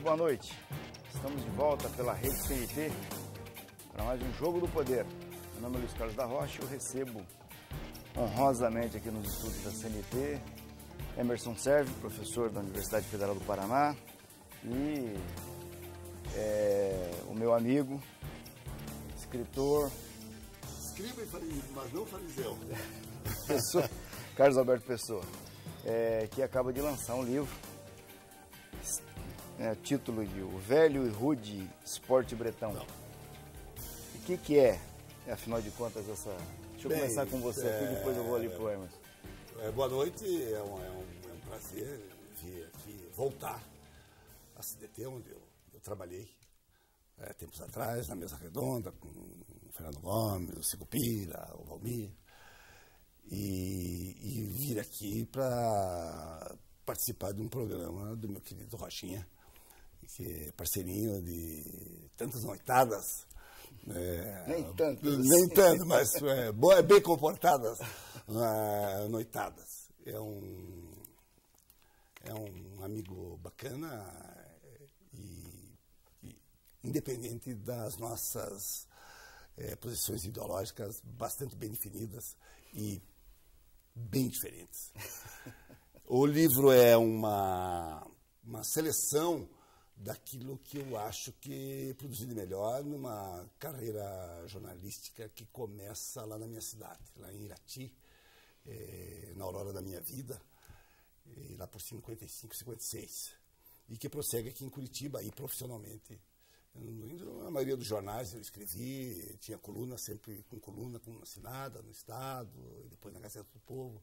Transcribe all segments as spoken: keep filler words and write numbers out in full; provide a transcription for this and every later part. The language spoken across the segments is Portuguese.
boa noite. Estamos de volta pela Rede C N T para mais um Jogo do Poder. Meu nome é Luiz Carlos da Rocha e eu recebo honrosamente aqui nos estúdios da C N T Emerson Serve, professor da Universidade Federal do Paraná, e é, o meu amigo, escritor... Escriba, mas não fariseu. Pessoa, Carlos Alberto Pessoa, é, que acaba de lançar um livro, é, título de O Velho e Rude Esporte Bretão. Não. O que que é, afinal de contas, essa... Deixa eu Bem, começar com você é, aqui, depois eu vou ali pro Emerson. É, boa noite, é um, é, um, é um prazer vir aqui, voltar a C D T, onde eu, eu trabalhei é, tempos atrás, na mesa redonda, com o Fernando Gomes, o Sicupira, o Valmir, e, e vir aqui para participar de um programa do meu querido Rochinha, que é parceirinho de tantas noitadas. É, nem tanto. Nem tanto, mas é, boa, bem comportadas uh, noitadas. É um, é um amigo bacana e, e independente das nossas é, posições ideológicas bastante bem definidas e bem diferentes. O livro é uma, uma seleção daquilo que eu acho que produzi de melhor numa carreira jornalística que começa lá na minha cidade, lá em Irati, eh, na aurora da minha vida, eh, lá por cinquenta e cinco, cinquenta e seis, e que prossegue aqui em Curitiba, aí profissionalmente. Na maioria dos jornais eu escrevi, tinha coluna, sempre com coluna, com assinada no Estado, e depois na Gazeta do Povo.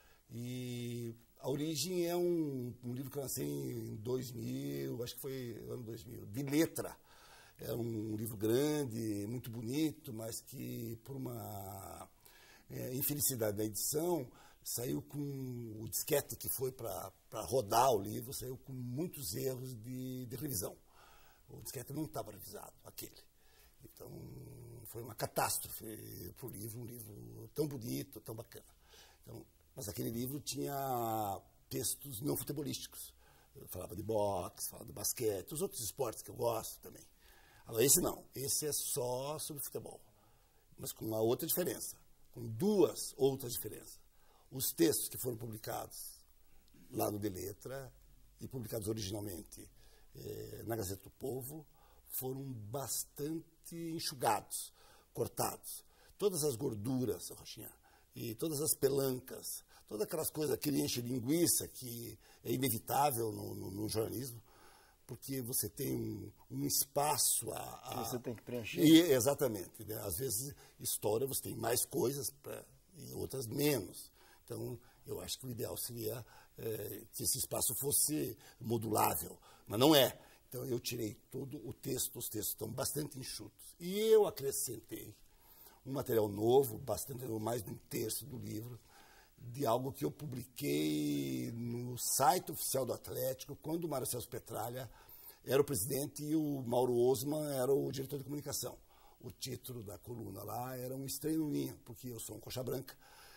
E a origem é um, um livro que eu lancei em dois mil, acho que foi ano dois mil, de letra. É um livro grande, muito bonito, mas que por uma é, infelicidade da edição, saiu com o disquete que foi para rodar o livro, saiu com muitos erros de, de revisão. O disquete não estava revisado, aquele. Então, foi uma catástrofe para o livro, um livro tão bonito, tão bacana. Então, mas aquele livro tinha textos não futebolísticos. Eu falava de boxe, falava de basquete, os outros esportes que eu gosto também. Agora, esse não, esse é só sobre futebol. Mas com uma outra diferença, com duas outras diferenças. Os textos que foram publicados lá no De Letra e publicados originalmente eh, na Gazeta do Povo foram bastante enxugados, cortados. Todas as gorduras, Rochinha, e todas as pelancas, todas aquelas coisas que enche linguiça, que é inevitável no, no, no jornalismo, porque você tem um, um espaço a, a... Você tem que preencher. E, exatamente. Né? Às vezes, história, você tem mais coisas pra, e outras menos. Então, eu acho que o ideal seria é, que esse espaço fosse modulável, mas não é. Então, eu tirei todo o texto, os textos estão bastante enxutos. E eu acrescentei um material novo, bastante, mais de um terço do livro, de algo que eu publiquei no site oficial do Atlético, quando o Mário Celso Petralha era o presidente e o Mauro Osman era o diretor de comunicação. O título da coluna lá era Um Estranho no Ninho, porque eu sou um coxa branca,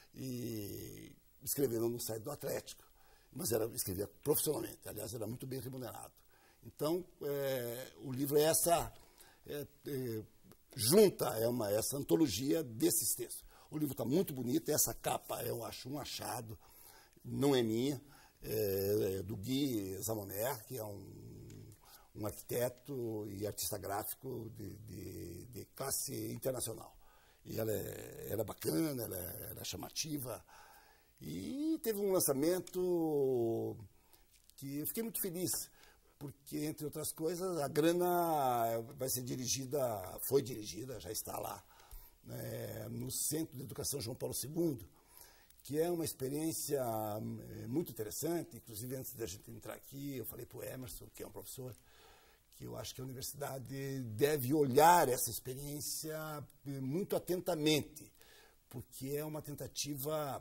e escrevendo no site do Atlético, mas era, escrevia profissionalmente, aliás, era muito bem remunerado. Então, é, o livro é essa... É, é, junta é uma, essa antologia desses textos. O livro está muito bonito, essa capa eu acho um achado, não é minha, é, é do Gui Zamoner, que é um, um arquiteto e artista gráfico de, de, de classe internacional. E ela é, ela é bacana, ela é, ela é chamativa, e teve um lançamento que eu fiquei muito feliz, porque, entre outras coisas, a grana vai ser dirigida, foi dirigida, já está lá, é, no Centro de Educação João Paulo segundo, que é uma experiência é, muito interessante. Inclusive, antes da gente entrar aqui, eu falei para o Emerson, que é um professor, que eu acho que a universidade deve olhar essa experiência muito atentamente, porque é uma tentativa,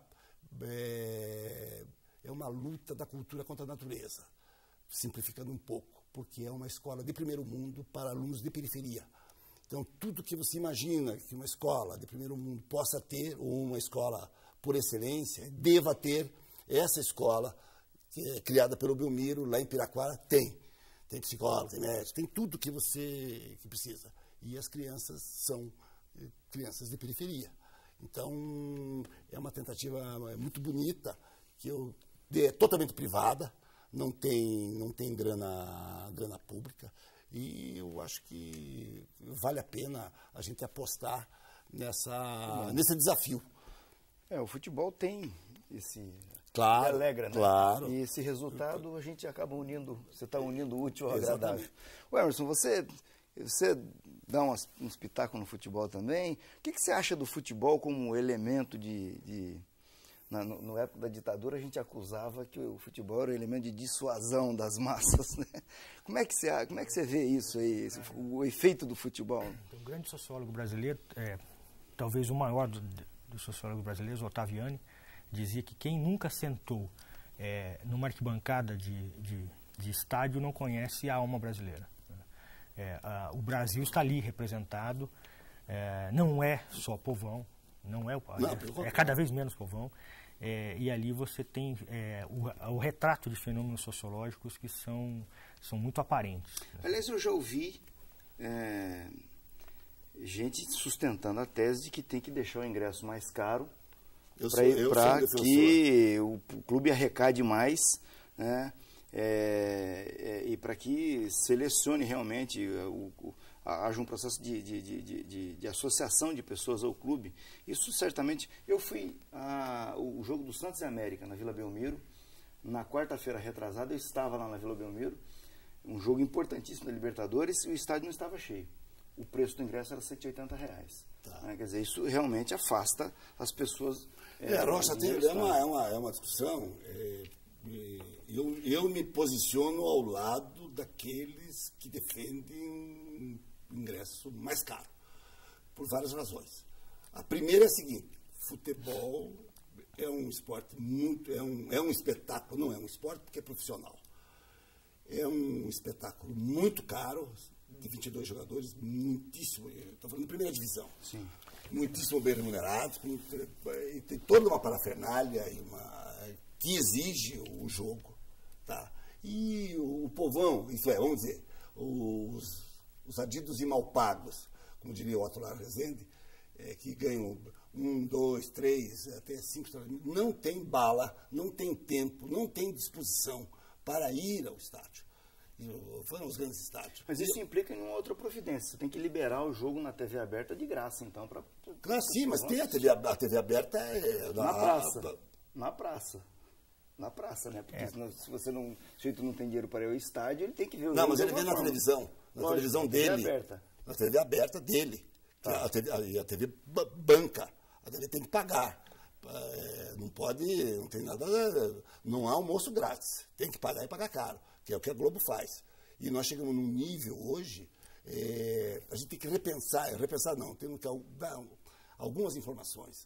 é, é uma luta da cultura contra a natureza, simplificando um pouco, porque é uma escola de primeiro mundo para alunos de periferia. Então, tudo que você imagina que uma escola de primeiro mundo possa ter, ou uma escola por excelência, deva ter, essa escola, que é criada pelo Belmiro, lá em Piraquara, tem. tem psicólogo, tem médico, tem tudo que você que precisa. E as crianças são crianças de periferia. Então, é uma tentativa muito bonita, que eu, é totalmente privada, não tem, não tem grana, grana pública, e eu acho que vale a pena a gente apostar nessa, nesse desafio. É, o futebol tem esse... Claro, me alegra, né? Claro. E esse resultado a gente acaba unindo, você está unindo o útil ao agradável. O Emerson, você, você dá umas, uns pitacos no futebol também. O que, que você acha do futebol como elemento de... de na no, no época da ditadura a gente acusava que o futebol era um elemento de dissuasão das massas, né? Como é que você, como é que você vê isso aí, esse, o efeito do futebol? Um grande sociólogo brasileiro, é, talvez o maior dos do sociólogos brasileiros, Ottaviani, dizia que quem nunca sentou é, numa arquibancada de, de, de estádio não conhece a alma brasileira. É, a, o Brasil está ali representado, é, não é só povão, não é, não, é, é cada vez menos povão, é, e ali você tem é, o, o retrato de fenômenos sociológicos que são, são muito aparentes. Aliás, eu já ouvi é, gente sustentando a tese de que tem que deixar o ingresso mais caro para que o, o clube arrecade mais, né, é, é, e para que selecione realmente, o, o, haja um processo de, de, de, de, de associação de pessoas ao clube. Isso certamente... Eu fui ao jogo do Santos e América na Vila Belmiro, na quarta-feira retrasada, eu estava lá na Vila Belmiro, um jogo importantíssimo da Libertadores, e o estádio não estava cheio. O preço do ingresso era cento e oitenta reais. Tá. Né? Quer dizer, isso realmente afasta as pessoas... É, é Rocha, tem, é, uma, é, uma, é uma discussão. É, eu, eu me posiciono ao lado daqueles que defendem um ingresso mais caro, por várias razões. A primeira é a seguinte: futebol é um esporte muito... É um, é um espetáculo, não é um esporte porque é profissional. É um espetáculo muito caro, de vinte e dois jogadores, muitíssimo, estou falando de primeira divisão. Sim. Muitíssimo bem remunerados, e tem toda uma parafernália e uma, que exige o jogo. Tá? E o, o povão, isso é, vamos dizer, os, os adidos e mal pagos, como diria o Atolar Rezende, é, que ganham um, dois, três, até cinco, não tem bala, não tem tempo, não tem disposição para ir ao estádio. Foram os grandes estádios. Mas isso implica em uma outra providência. Você tem que liberar o jogo na T V aberta de graça, então. Pra, pra, claro, sim, mas tem a T V, a T V aberta é, na, na praça. A, na praça. Na praça, né? Porque é. se, não, se você não, se o sujeito não tem dinheiro para ir ao estádio, ele tem que ver o não, jogo. Não, mas ele vê na televisão. Na Lógico, televisão dele. Na T V aberta. Na T V aberta dele. Tá. A, T V, a, a T V banca. A T V tem que pagar. É, não pode, não tem nada, não há almoço grátis. Tem que pagar e pagar caro, que é o que a Globo faz. E nós chegamos num nível hoje, é, a gente tem que repensar, repensar não, temos que dar algumas informações.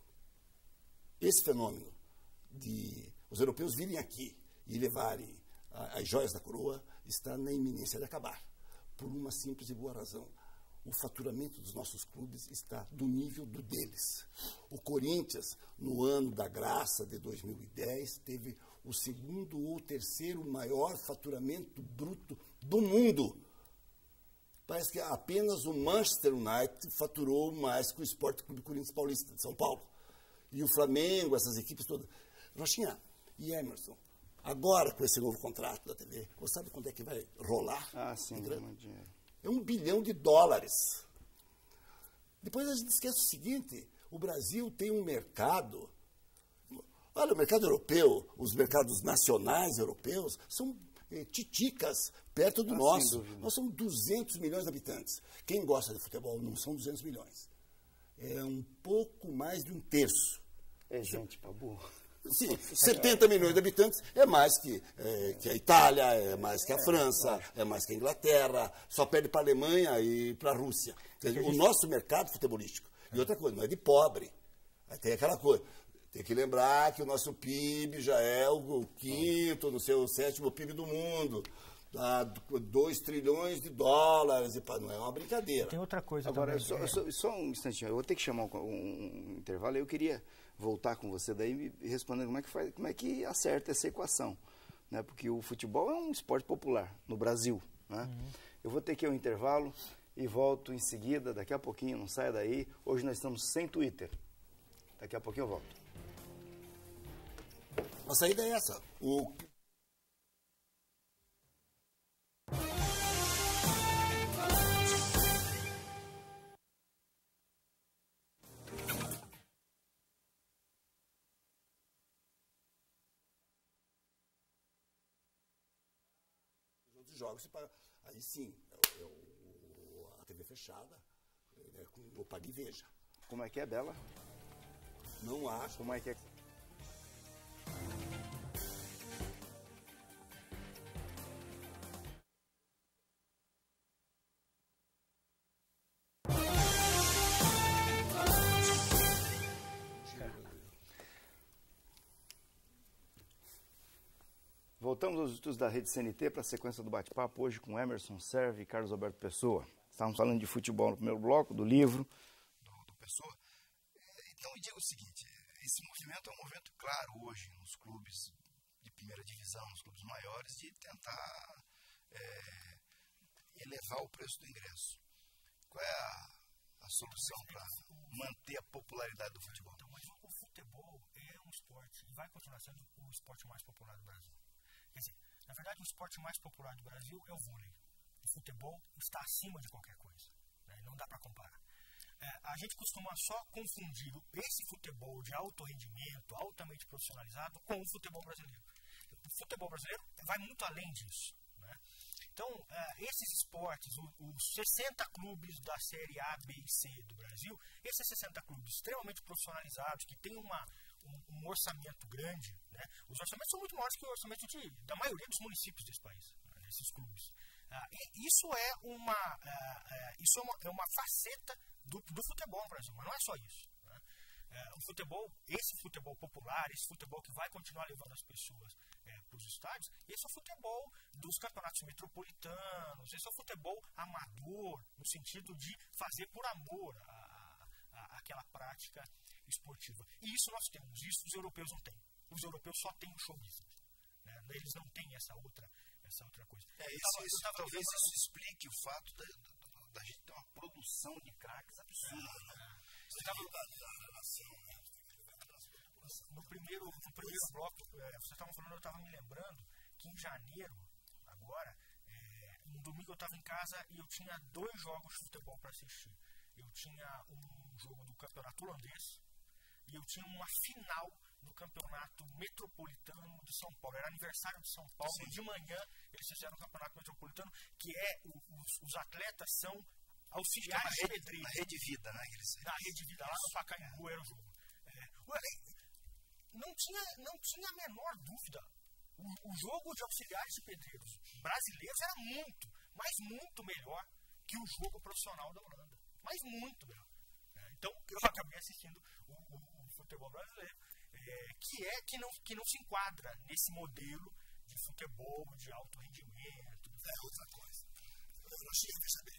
Esse fenômeno de os europeus virem aqui e levarem as joias da coroa está na iminência de acabar, por uma simples e boa razão. O faturamento dos nossos clubes está do nível do deles. O Corinthians, no ano da graça de dois mil e dez, teve o segundo ou terceiro maior faturamento bruto do mundo. Parece que apenas o Manchester United faturou mais que o Sport Clube Corinthians Paulista de São Paulo. E o Flamengo, essas equipes todas. Rochinha e Emerson, agora com esse novo contrato da T V, você sabe quando é que vai rolar? Ah, sim, não é dinheiro. É um bilhão de dólares. Depois a gente esquece o seguinte, o Brasil tem um mercado, olha, o mercado europeu, os mercados nacionais europeus são eh, titicas perto do ah, nosso. Nós somos duzentos milhões de habitantes. Quem gosta de futebol não são duzentos milhões. É um pouco mais de um terço. É gente pra burro. Sim, setenta milhões de habitantes é mais que, é, que a Itália, é mais que a França, é mais que a Inglaterra, só perde para a Alemanha e para a Rússia. O nosso mercado futebolístico. E outra coisa, não é de pobre. Aí tem aquela coisa. Tem que lembrar que o nosso P I B já é o quinto, não sei, o sétimo P I B do mundo. dois trilhões de dólares, e pá, não é uma brincadeira. Tem outra coisa Agora, também. Só, é. só, só um instantinho, eu vou ter que chamar um, um, um intervalo, eu queria voltar com você daí e respondendo como é que faz, como é que acerta essa equação. né? Porque o futebol é um esporte popular no Brasil, né? Uhum. Eu vou ter que ir ao intervalo e volto em seguida, daqui a pouquinho, não saia daí. Hoje nós estamos sem Twitter. Daqui a pouquinho eu volto. A saída é essa. O... jogos, aí sim, eu, eu, a T V fechada, eu paguei Veja. Como é que é, Bela? Não acho. Como é que é? Voltamos aos estudos da Rede C N T para a sequência do bate-papo hoje com Emerson Serve e Carlos Alberto Pessoa. Estávamos falando de futebol no primeiro bloco, do livro, do, do Pessoa. Então, me diga o seguinte, esse movimento é um movimento claro hoje nos clubes de primeira divisão, nos clubes maiores, de tentar é, elevar o preço do ingresso. Qual é a, a solução para manter a popularidade do futebol? Então, mas o futebol é um esporte, e vai continuar sendo o esporte mais popular do Brasil. Quer dizer, na verdade, o esporte mais popular do Brasil é o vôlei. O futebol está acima de qualquer coisa, né? Não dá para comparar. É, a gente costuma só confundir esse futebol de alto rendimento, altamente profissionalizado, com o futebol brasileiro. O futebol brasileiro vai muito além disso, né? Então, é, esses esportes, o, os sessenta clubes da série A, B e C do Brasil, esses sessenta clubes extremamente profissionalizados, que têm uma, um, um orçamento grande, né? Os orçamentos são muito maiores que o orçamento de, da maioria dos municípios desse país, né? Desses clubes. Ah, isso é uma, ah, ah, isso é uma, é uma faceta do, do futebol no Brasil, mas não é só isso, né? É, o futebol, esse futebol popular, esse futebol que vai continuar levando as pessoas é, para os estádios, esse é o futebol dos campeonatos metropolitanos, esse é o futebol amador, no sentido de fazer por amor a, a, a, aquela prática esportiva. E isso nós temos, isso os europeus não têm. Os europeus só têm o show business, né? Eles não têm essa outra, essa outra coisa. É, isso, tava, isso, tava, talvez isso explique o fato da, da, da gente ter uma produção de craques absurda, é, né? Você estava no primeiro, no primeiro bloco, é, vocês estavam falando, eu estava me lembrando que em janeiro, agora, é, no domingo eu estava em casa e eu tinha dois jogos de futebol para assistir. Eu tinha um jogo do campeonato holandês e eu tinha uma final do campeonato metropolitano de São Paulo. Era aniversário de São Paulo. Sim. De manhã eles fizeram o campeonato metropolitano, que é, os, os atletas são auxiliares de pedreiros. Na Rede Vida, né? Eles, na Rede Vida, lá no Pacaembu era o jogo. É, não, tinha, não tinha a menor dúvida. O, o jogo de auxiliares de pedreiros brasileiros era muito, mas muito melhor que o jogo profissional da Holanda. Mas muito melhor. É, então, eu acabei assistindo o, o, o futebol brasileiro, é, que, é, que, não, que não se enquadra nesse modelo de futebol de alto rendimento. É outra coisa. Eu não cheguei a perceber.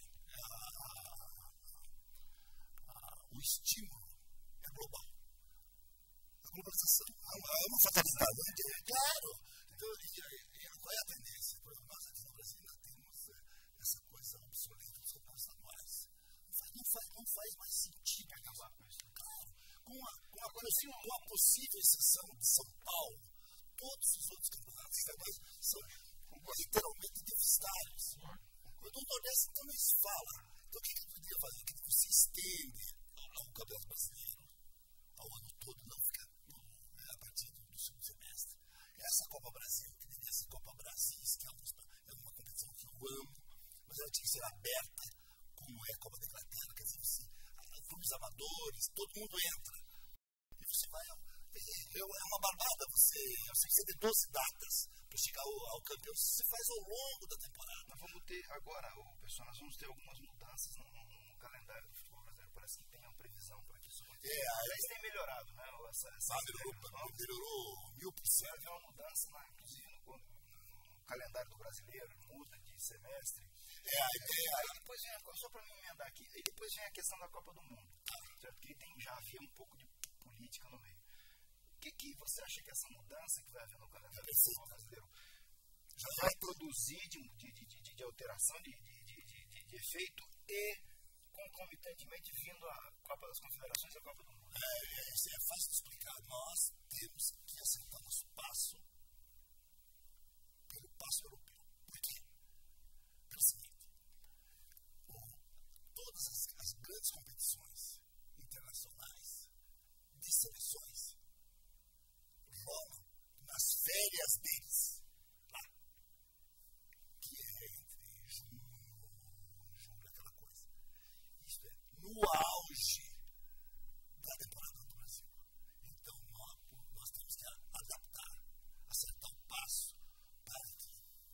O estímulo é global. A globalização é uma, é uma fatalidade. É claro. Então, e, e, qual é a tendência? Por exemplo, nós aqui no Brasil ainda temos essa coisa obsoleta dos campeonatos anuais. Não faz, não, faz, não faz mais sentido acabar com isso. Claro. Com a, com, a, com a possível exceção de São Paulo, todos os outros campeonatos são literalmente deficitários. O do Nordeste então nem se fala. Então, o que eu poderia fazer? Que você estende ao Campeonato Brasileiro ao ano todo, não fica é, a partir do, do segundo semestre. Essa Copa Brasil, que deveria ser Copa Brasil, que é uma, é uma competição que eu amo, mas ela tinha que ser aberta, como é a Copa da Inglaterra, quer dizer, você, clubes amadores, todo mundo entra. E você vai. É, é uma barbada, você, você tem doze datas para chegar ao, ao campeão, você faz ao longo da temporada. Nós vamos ter agora, o pessoal, nós vamos ter algumas mudanças no, no calendário do futebol brasileiro. Parece que tem uma previsão para que isso aconteça. É, aí tem melhorado, né? Essa, essa ah, melhorou, melhorou mil por cento. Vai haver uma mudança, né? Inclusive no, no calendário do brasileiro, muda de semestre. É, a ideia. Aí depois vem, só para me emendar aqui, aí depois vem a questão da Copa do Mundo. Certo? Porque tem, já havia um pouco de política no meio. O que, que você acha que essa mudança que vai haver no calendário do futebol brasileiro já vai produzir de, de, de, de, de alteração de, de, de, de, de efeito e concomitantemente vindo a Copa das Confederações e a Copa do Mundo. É, é, é fácil de explicar. Nós temos que acertar nosso passo pelo passo europeu. Por quê? Pelo seguinte, o, todas as, as grandes competições internacionais de seleções rolam nas férias deles, lá, que é entre junho, julho, aquela coisa. Isto é, no auge da temporada do Brasil. Então, nós, nós temos que adaptar, acertar o passo para que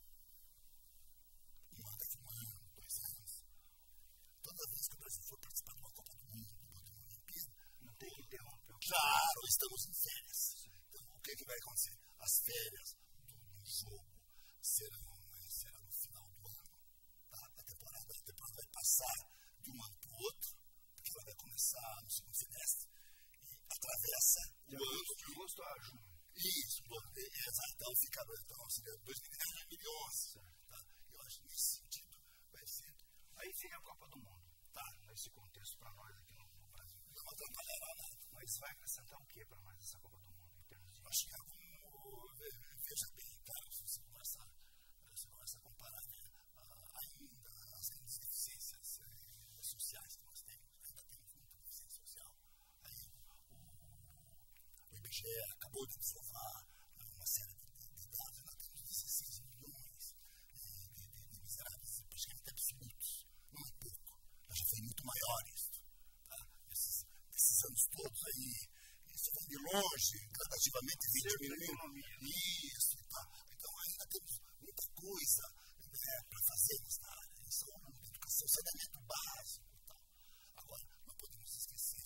um ano, daqui um ano, dois anos, toda vez que o Brasil for participar de uma Copa do Mundo, de uma Olimpíada, não tem que interromper. Claro, estamos em férias. Então, o que, que vai acontecer? As férias do, do jogo serão, né, serão no final do ano. Tá? A, temporada, a temporada vai passar de um ano para o outro, porque ela vai começar no segundo semestre e atravessa o ano de agosto a junho. Isso, exato. Então fica então, seria dois mil e onze. Tá? Eu acho que nesse sentido vai ser. Aí vem a Copa do Mundo, tá? Nesse contexto para nós aqui no, no Brasil. Não vai atrapalhar nada. Mas vai acrescentar o que para nós essa Copa do Mundo em termos de. Eu acho que é como, veja bem, cara, se você começa, você começa a comparar, né, ainda as grandes deficiências eh, sociais que nós temos, ainda temos muita deficiência social. Aí o, o I B G E acabou de desovar uma série de, de, de dados, ainda temos dezesseis milhões eh, de, de, de miseráveis, praticamente absolutos. Não é pouco, mas já foi muito maior isso. Tá? Esses, esses anos todos aí, isso vem de longe, gradativamente vem diminuindo. Isso e tal. Então ainda temos muita coisa, né, para fazer nessa área. Isso é uma educação, saneamento básico e tal. Agora, não podemos esquecer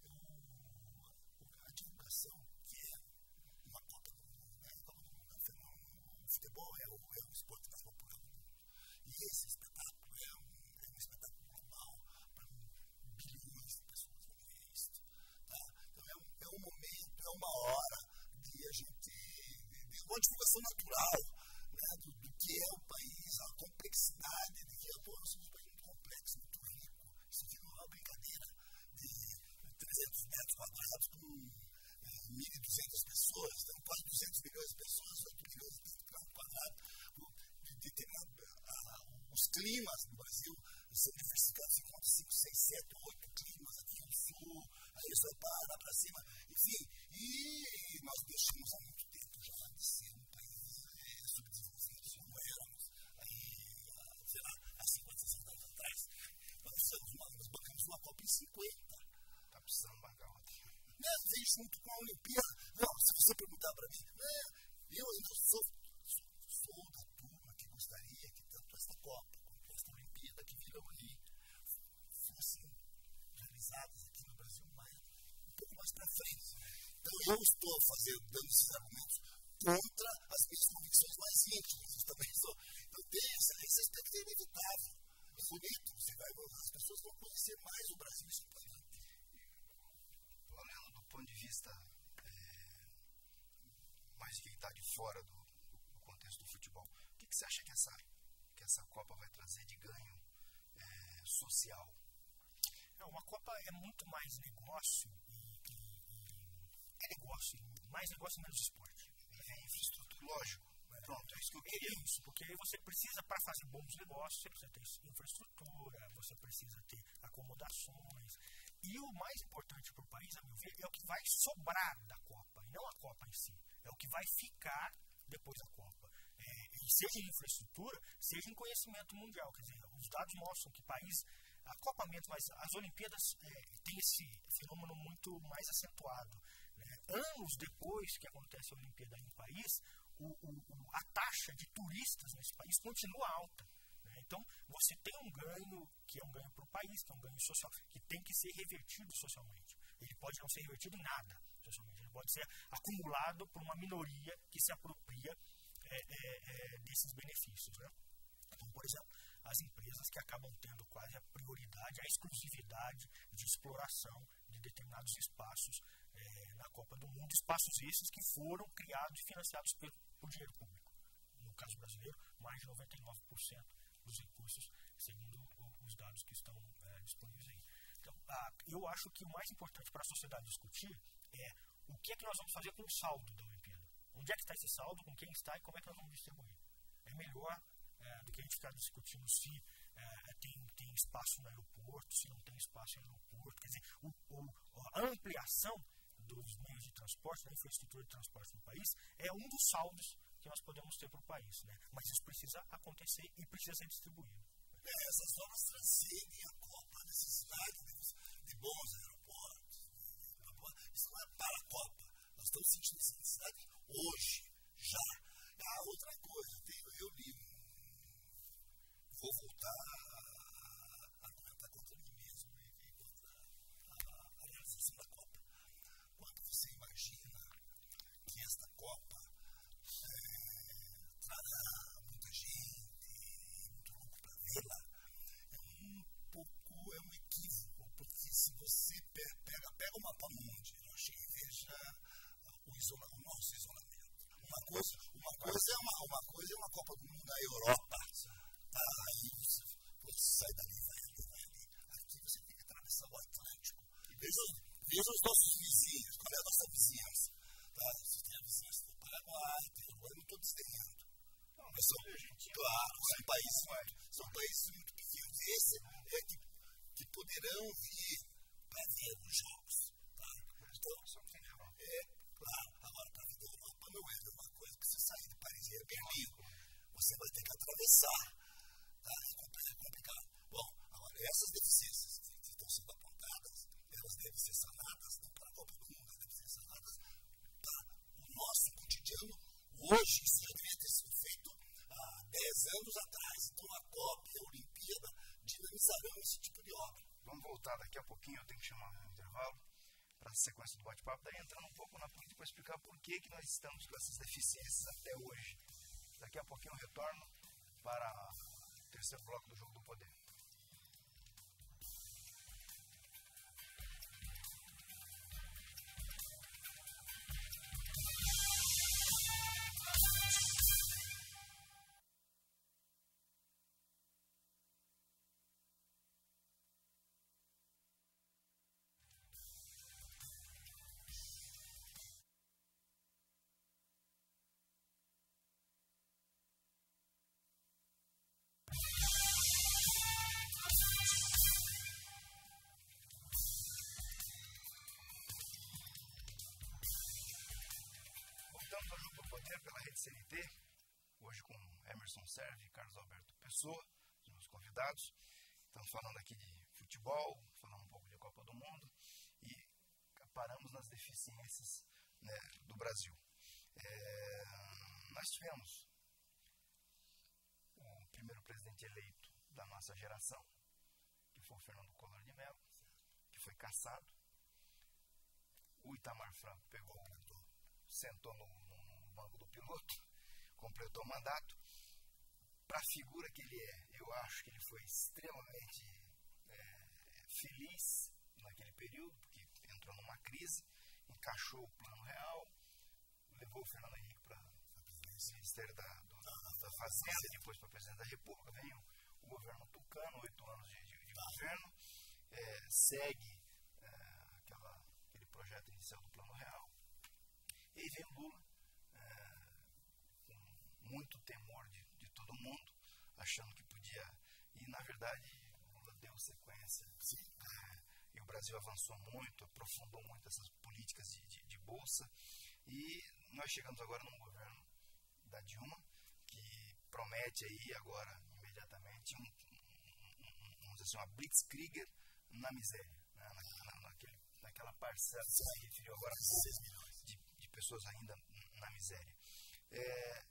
o, a divulgação, que é uma Copa do Mundo. Né? A Copa do Mundo é um fenômeno. O futebol é o, é o esporte mais popular do mundo. E esse espetáculo é um, é um espetáculo global para bilhões de pessoas vão ver isso. Tá? Então é um, é um momento, é uma hora de a gente, de uma divulgação natural, né, do, do que é o país, a complexidade, de que pô, nós somos um país muito complexo, muito rico. Isso aqui não é uma brincadeira de trezentos metros quadrados com é, mil e duzentas pessoas, então, quase duzentos milhões de pessoas, oito milhões de metros quadrados, de, de, de, os climas no Brasil são diversificados em quatro, cinco, seis, sete, oito climas aqui no sul, aí isso vai parar para cima, enfim, e nós deixamos há muito tempo já de ser um país é, subdesenvolvido, como éramos, aí, sei lá, há cinquenta, sessenta anos atrás, nós, uma, nós bancamos uma Copa em cinquenta. Está precisando bancar outra. Né, veio junto com a Olimpíada. Não, se você perguntar para mim, né, eu ainda sou, sou, sou da turma que gostaria que tanto esta Copa quanto esta Olimpíada que virão aí fossem realizadas aqui no Brasil mais, um pouco mais para frente. Então eu estou fazendo, dando esses argumentos contra as minhas convicções mais íntimas. Eu também sou. Então tem essa, esse aspecto é inevitável. É bonito, você vai, as pessoas vão conhecer mais o Brasil, isso é importante. Olhando do ponto de vista é, mais de quem está de fora do, do contexto do futebol, o que, que você acha que essa, que essa Copa vai trazer de ganho é, social? Não, uma Copa é muito mais negócio e, e, e é negócio, mais negócio menos esporte. É infraestrutura, lógico. É, pronto, é isso que eu queria. É isso, porque aí você precisa, para fazer bons negócios, você precisa ter infraestrutura, você precisa ter acomodações. E o mais importante para o país, a meu ver, é o que vai sobrar da Copa, e não a Copa em si. É o que vai ficar depois da Copa. É, e seja em infraestrutura, seja em conhecimento mundial. Quer dizer, os dados mostram que país, a Copa menos, mas as Olimpíadas é, tem esse fenômeno muito mais acentuado. Né? Anos depois que acontece a Olimpíada em um país, o, o, a taxa de turistas nesse país continua alta. Né? Então, você tem um ganho, que é um ganho para o país, que é um ganho social, que tem que ser revertido socialmente. Ele pode não ser revertido em nada socialmente, ele pode ser acumulado por uma minoria que se apropria é, é, é, desses benefícios. Né? Então, por exemplo, as empresas que acabam tendo quase a prioridade, a exclusividade de exploração de determinados espaços é, na Copa do Mundo, espaços esses que foram criados e financiados por, por dinheiro público. No caso brasileiro, mais de noventa e nove por cento dos recursos, segundo os dados que estão é, disponíveis aí. Então, ah, eu acho que o mais importante para a sociedade discutir é o que é que nós vamos fazer com o saldo da Olimpíada. Onde é que está esse saldo, com quem está e como é que nós vamos distribuir. É melhor é, do que a gente ficar discutindo se é, tem, tem espaço no aeroporto, se não tem espaço no aeroporto. Quer dizer, o, o, a ampliação dos meios de transporte, da infraestrutura de transporte no país, é um dos saldos que nós podemos ter para o país. Né? Mas isso precisa acontecer e precisa ser distribuído. É, essas obras transcendem a Copa, a necessidade de, de bons aeroportos. Isso não é para a Copa. Nós estamos sentindo essa necessidade hoje, já. Ah, outra coisa, eu, tenho, eu li, vou voltar a argumentar contra mim mesmo e contra a, a realização da Copa. Quando você imagina que esta Copa é, trará muita gente, muito louco para vê-la, é um pouco, é um equívoco, porque se você pega, pega o mapa mundi, e veja o, isola, o nosso isolamento. Uma coisa, uma, coisa é uma, uma coisa é uma Copa do Mundo na Europa. Tá, aí você, você sai dali, vai ali, vai ali. Aqui você tem que atravessar o Atlântico. Veja, veja os nossos vizinhos, qual é a nossa vizinhança. Tá? Você tem a vizinhança do Paraguai, tem o Uruguai, não estou dizendo. Mas são, claro, são países, são países muito pequenos. Esse é que, que poderão vir para ver os jogos. Tá? Então, é claro, agora para vir da Europa não é uma coisa que você sair de Paris e ir a Berlim. Você vai ter que atravessar. Tá? É complicado. Bom, agora essas deficiências que estão sendo apontadas, elas devem ser sanadas, não para a Copa do Mundo, devem ser sanadas para o nosso cotidiano hoje. Isso já devia ter sido feito há dez anos atrás. Então a Copa e a Olimpíada dinamizarão esse tipo de obra. Vamos voltar daqui a pouquinho, eu tenho que chamar um intervalo para a sequência do bate-papo, daí entrando um pouco na política para explicar por que, que nós estamos com essas deficiências até hoje. Daqui a pouquinho eu retorno para o terceiro bloco do Jogo do Poder. Voltamos ao Jogo do Poder pela Rede C N T, hoje com Emerson Serve e Carlos Alberto Pessoa, os meus convidados. Estamos falando aqui de futebol, falando um pouco de Copa do Mundo e paramos nas deficiências, né, do Brasil. É, nós tivemos o primeiro presidente eleito da nossa geração, que foi o Fernando Collor de Mello, que foi cassado. O Itamar Franco pegou, sentou no, no banco do piloto, completou o mandato. Para a figura que ele é, eu acho que ele foi extremamente é, feliz naquele período, porque entrou numa crise, encaixou o Plano Real, levou o Fernando Henrique para o Ministério da, do, da Fazenda, depois para o Presidente da República, vem o, o governo Tucano, oito anos de, de, de governo, é, segue é, aquela, aquele projeto inicial do Plano Real, e aí vem o Lula, é, com muito temor de, de todo mundo, achando que podia, e na verdade o Lula deu sequência, é, e o Brasil avançou muito, aprofundou muito essas políticas de, de, de bolsa, e nós chegamos agora num governo da Dilma, que promete aí agora, imediatamente, um, um, um, vamos dizer assim, uma blitzkrieg na miséria, né? na, na, naquele, naquela parcela que você referiu agora há pouco, de, de pessoas ainda na miséria. É,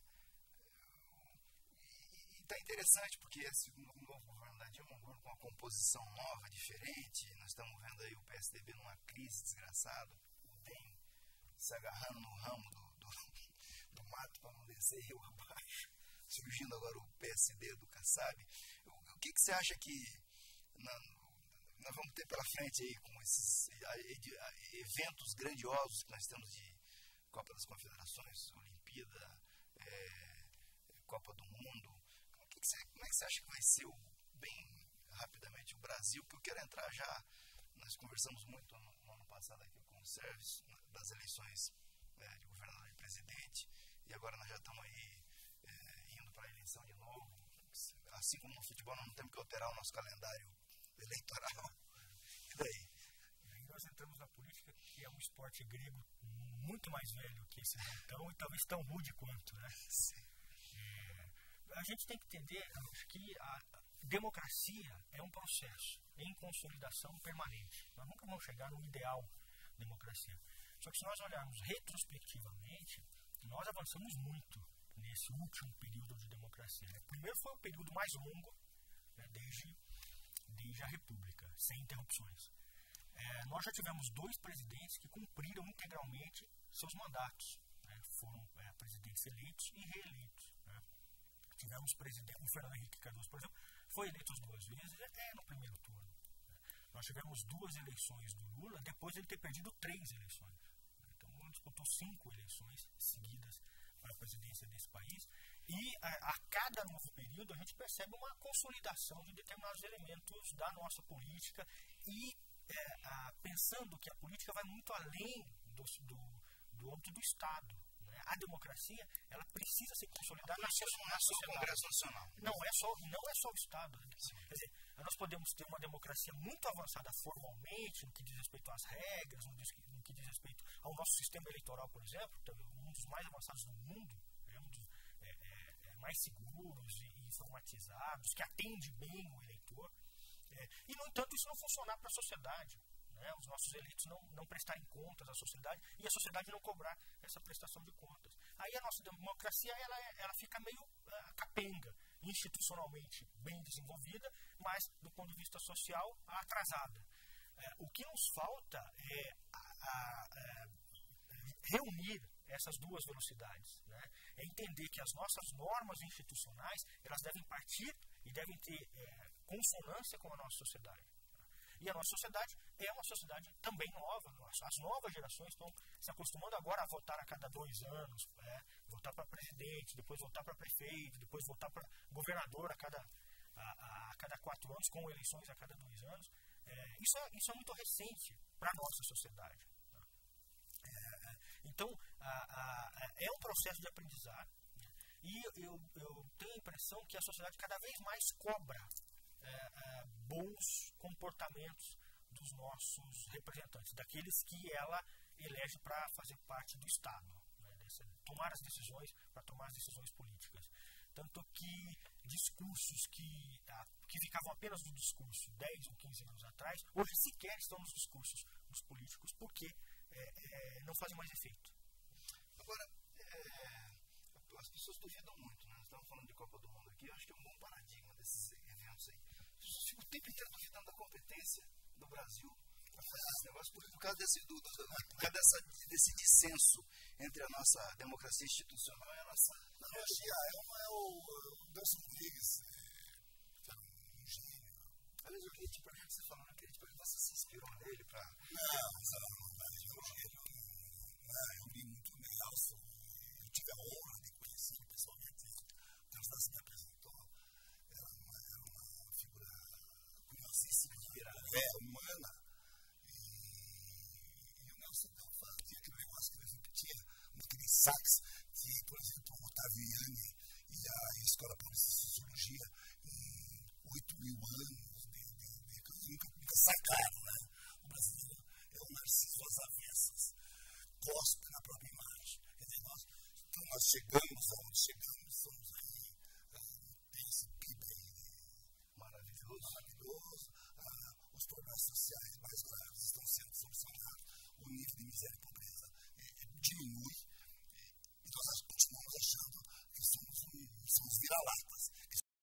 e está interessante, porque esse novo governo da Dilma é um governo com uma composição nova, diferente. Nós estamos vendo aí o P S D B numa crise desgraçada, o D E M se agarrando no ramo do, do, do mato para não descer rio abaixo, surgindo agora o P S D do Kassab. O, o que, que você acha que na, nós vamos ter pela frente aí com esses eventos grandiosos que nós temos de Copa das Confederações, Olimpíada, é, Copa Copa do Mundo. Como, que que você, como é que você acha que vai ser, o, bem rapidamente, o Brasil? Porque eu quero entrar já, nós conversamos muito no, no ano passado aqui com o Sérgio, das eleições é, de governador e presidente, e agora nós já estamos aí é, indo para a eleição de novo. Assim como no futebol, nós não temos que alterar o nosso calendário eleitoral. E daí? E aí nós entramos na política, que é um esporte grego muito mais velho que esse então, e talvez tão rude quanto, né? Sim. É, a gente tem que entender que a democracia é um processo em consolidação permanente. Nós nunca vamos chegar no ideal democracia. Só que se nós olharmos retrospectivamente, nós avançamos muito nesse último período de democracia. Né? Primeiro foi o período mais longo, né, desde, desde a República, sem interrupções. É, nós já tivemos dois presidentes que cumpriram integralmente seus mandatos. Né? Foram é, presidentes eleitos e reeleitos. Né? Tivemos presidente, o Fernando Henrique Cardoso, por exemplo, foi eleito as duas vezes até no primeiro turno. Né? Nós tivemos duas eleições do Lula, depois de ele ter perdido três eleições. Então, ele disputou cinco eleições seguidas para a presidência desse país, e a, a cada novo período a gente percebe uma consolidação de determinados elementos da nossa política e é, a, pensando que a política vai muito além do, do, do âmbito do Estado. Né? A democracia, ela precisa se consolidar na, na, na sociedade. Congresso Nacional. Não é só, não é só o Estado. Né? Quer dizer, nós podemos ter uma democracia muito avançada formalmente, no que diz respeito às regras, no, diz, no que diz respeito ao nosso sistema eleitoral, por exemplo, um dos mais avançados do mundo, é um dos é, é, é mais seguros e informatizados, que atende bem o eleitor. É, e, no entanto, isso não funcionar para a sociedade. Né? Os nossos eleitos não, não prestarem contas à sociedade e a sociedade não cobrar essa prestação de contas. Aí a nossa democracia ela, ela fica meio uh, capenga, institucionalmente bem desenvolvida, mas do ponto de vista social atrasada. É, o que nos falta é a, a, a reunir essas duas velocidades, né? É entender que as nossas normas institucionais elas devem partir e devem ter é, consonância com a nossa sociedade. E a nossa sociedade é uma sociedade também nova. As novas gerações estão se acostumando agora a votar a cada dois anos, é, votar para presidente, depois votar para prefeito, depois votar para governador a cada, a, a cada quatro anos, com eleições a cada dois anos. É, isso, é, isso é muito recente para a nossa sociedade. É, então, a, a, é um processo de aprendizado. E eu, eu tenho a impressão que a sociedade cada vez mais cobra É, é, bons comportamentos dos nossos representantes, daqueles que ela elege para fazer parte do Estado, né, desse, tomar as decisões, para tomar as decisões políticas. Tanto que discursos que, ah, que ficavam apenas no discurso dez ou quinze anos atrás, hoje sequer estão nos discursos dos políticos, porque é, é, não fazem mais efeito. Agora, é, as pessoas duvidam muito, né? Nós estamos falando de Copa do Mundo aqui, eu acho que é um bom paradigma desses eventos aí. As pessoas ficam o tempo inteiro duvidando da competência do Brasil para fazer esse negócio por, por causa, desse, do, do, por causa dessa, desse dissenso entre a nossa democracia institucional e a nossa... Na realidade, é, uma, é o, o Nelson Rodrigues, que era um gênio. Aliás, eu queria te perguntar o que você falou, eu queria te perguntar se você se inspirou nele para... Não, mas a verdade é um gênio. Eu li muito Nelson, eu tive a honra de conhecer pessoalmente. O Carlos me apresentou. Era uma, era uma figura curiosíssima, era é, humana. E, e o Nelson tinha aquele negócio que ele repetia naquele sax que, por exemplo, o Otávio Iane e a Escola Paulista de Sociologia, em oito mil anos, de, de, de, de, nunca, nunca sacaram, né? O brasileiro é um narciso às avessas, cospe na própria imagem. Quer dizer, nós, então nós chegamos aonde chegamos.